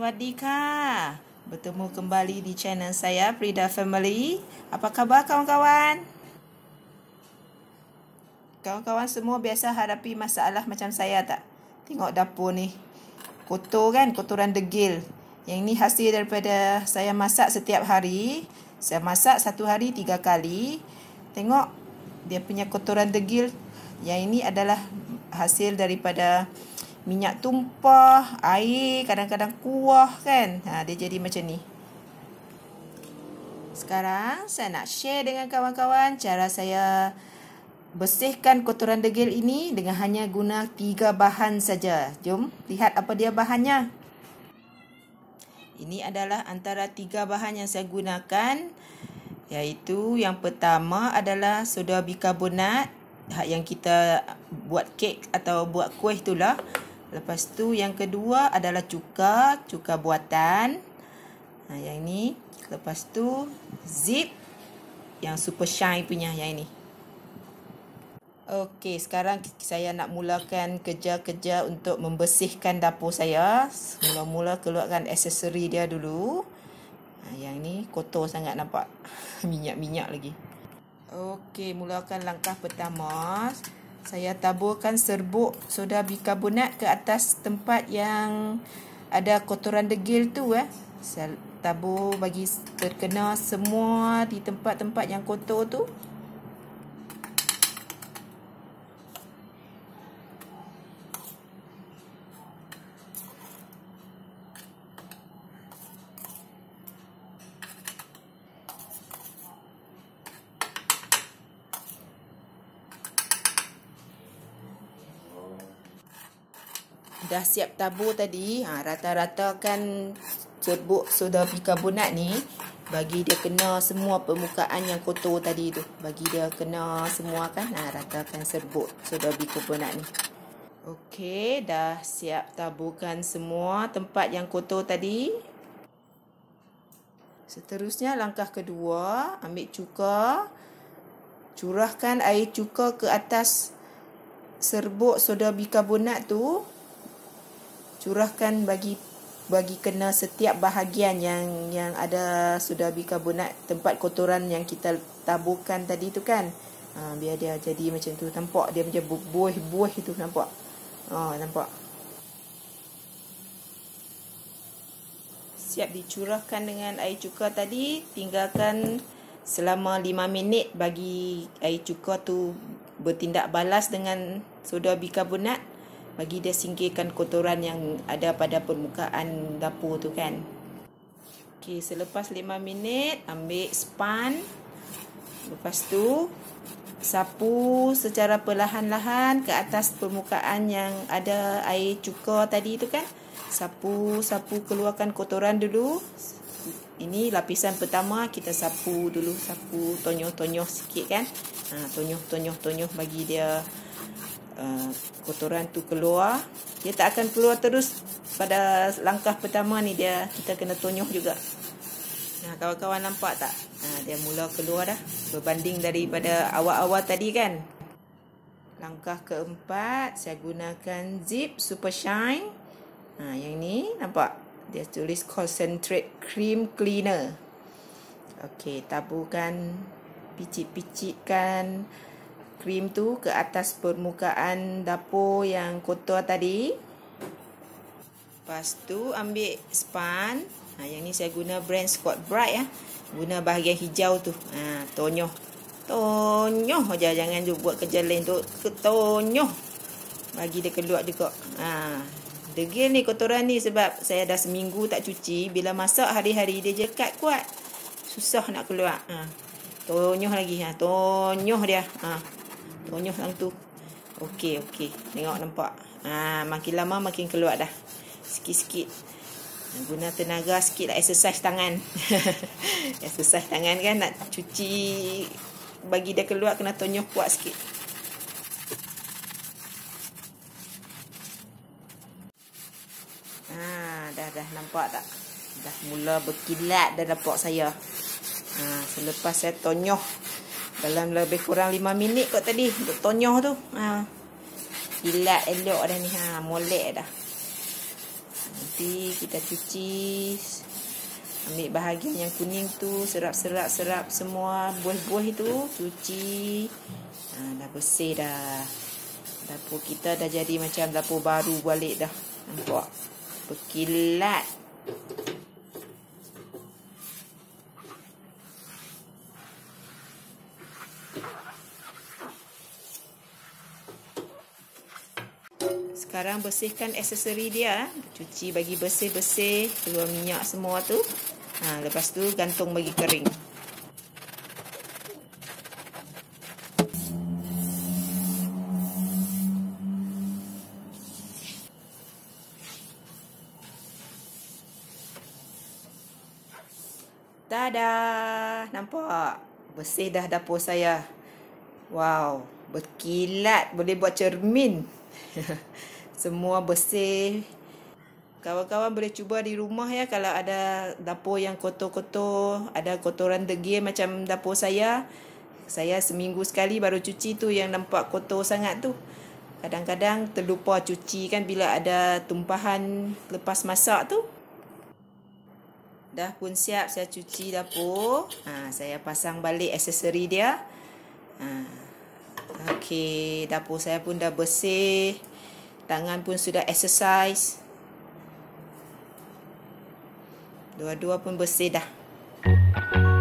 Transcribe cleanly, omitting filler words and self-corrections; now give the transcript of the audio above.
Sawadika. Bertemu kembali di channel saya, Frida Family. Apa khabar kawan-kawan? Kawan-kawan semua biasa hadapi masalah macam saya tak? Tengok dapur ni. Kotor kan? Kotoran degil. Yang ini hasil daripada saya masak setiap hari. Saya masak satu hari 3 kali. Tengok dia punya kotoran degil. Yang ini adalah hasil daripada minyak tumpah, air, kadang-kadang kuah kan. Dia jadi macam ni. Sekarang saya nak share dengan kawan-kawan cara saya bersihkan kotoran degil ini dengan hanya guna 3 bahan saja. Jom lihat apa dia bahannya. Ini adalah antara 3 bahan yang saya gunakan, iaitu yang pertama adalah soda bikarbonat yang kita buat kek atau buat kuih itulah. Lepas tu yang kedua adalah cuka buatan. Yang ni. Lepas tu Zip yang super shine punya yang ini. Okey, sekarang saya nak mulakan kerja-kerja untuk membersihkan dapur saya. Mula-mula keluarkan aksesori dia dulu. Yang ni kotor sangat nampak. Minyak-minyak lagi. Okey, mulakan langkah pertama. Saya taburkan serbuk soda bikarbonat ke atas tempat yang ada kotoran degil tu. Saya tabur bagi terkena semua di tempat-tempat yang kotor tu. Dah siap tabur tadi, rata-ratakan serbuk soda bikarbonat ni bagi dia kena semua permukaan yang kotor tadi tu. Bagi dia kena semua kan, ratakan serbuk soda bikarbonat ni. Okey, dah siap taburkan semua tempat yang kotor tadi. Seterusnya langkah kedua, ambil cuka. Curahkan air cuka ke atas serbuk soda bikarbonat tu. Curahkan bagi kena setiap bahagian yang ada soda bikarbonat, tempat kotoran yang kita taburkan tadi tu kan. Biar dia jadi macam tu. Nampak dia macam buih-buih itu, nampak. Nampak. Siap dicurahkan dengan air cuka tadi. Tinggalkan selama 5 minit bagi air cuka tu bertindak balas dengan soda bikarbonat. Bagi dia singkirkan kotoran yang ada pada permukaan dapur tu kan. Okey, selepas 5 minit, ambil span. Lepas tu, sapu secara perlahan-lahan ke atas permukaan yang ada air cuka tadi tu kan. Sapu keluarkan kotoran dulu. Ini lapisan pertama, kita sapu dulu. Sapu tonyoh-tonyoh sikit kan. Tonyoh bagi dia kotoran tu keluar. Dia tak akan keluar terus pada langkah pertama ni, kita kena tonyoh juga. Kawan-kawan nampak tak? Dia mula keluar dah, berbanding daripada awal-awal tadi kan. Langkah keempat, saya gunakan Zip Super Shine. Yang ni nampak dia tulis Concentrate Cream Cleaner. Okey, taburkan, picit-picitkan krim tu ke atas permukaan dapur yang kotor tadi. Lepas tu ambil span. Yang ni saya guna brand Scott Bright. Guna bahagian hijau tu. Tonyoh aja, jangan buat kerja lain tu. Tonyoh. Bagi dia keluar juga. Degil ni kotoran ni sebab saya dah seminggu tak cuci. Bila masak hari-hari dia jekat kuat. Susah nak keluar. Tonyoh lagi. Tonyoh dia. Tonyoh lang tu. Okey. Tengok nampak. Makin lama makin keluar dah. Sikit-sikit. Guna tenaga sikit lah, exercise tangan. Exercise tangan kan, nak cuci bagi dia keluar kena tonyoh kuat sikit. Dah nampak tak? Dah mula berkilat dah dapur saya. Selepas saya tonyoh dalam lebih kurang 5 minit kot tadi untuk tonyoh tu. Kilat elok dah ni. Molek dah. Nanti kita cuci. Ambil bahagian yang kuning tu, serap semua buah-buah itu, cuci. Dah bersih dah. Dapur kita dah jadi macam dapur baru balik dah. Nampak? Berkilat. Sekarang bersihkan aksesori dia. Cuci bagi bersih-bersih, keluar minyak semua tu. Lepas tu gantung bagi kering. Tada! Nampak? Bersih dah dapur saya. Wow, berkilat, boleh buat cermin. Semua bersih. Kawan-kawan boleh cuba di rumah ya, kalau ada dapur yang kotor-kotor, ada kotoran degil macam dapur saya. Saya seminggu sekali baru cuci tu yang nampak kotor sangat tu. Kadang-kadang terlupa cuci kan bila ada tumpahan lepas masak tu. Dah pun siap saya cuci dapur. Saya pasang balik aksesori dia. Okey, dapur saya pun dah bersih. Tangan pun sudah exercise. Dua-dua pun bersih dah.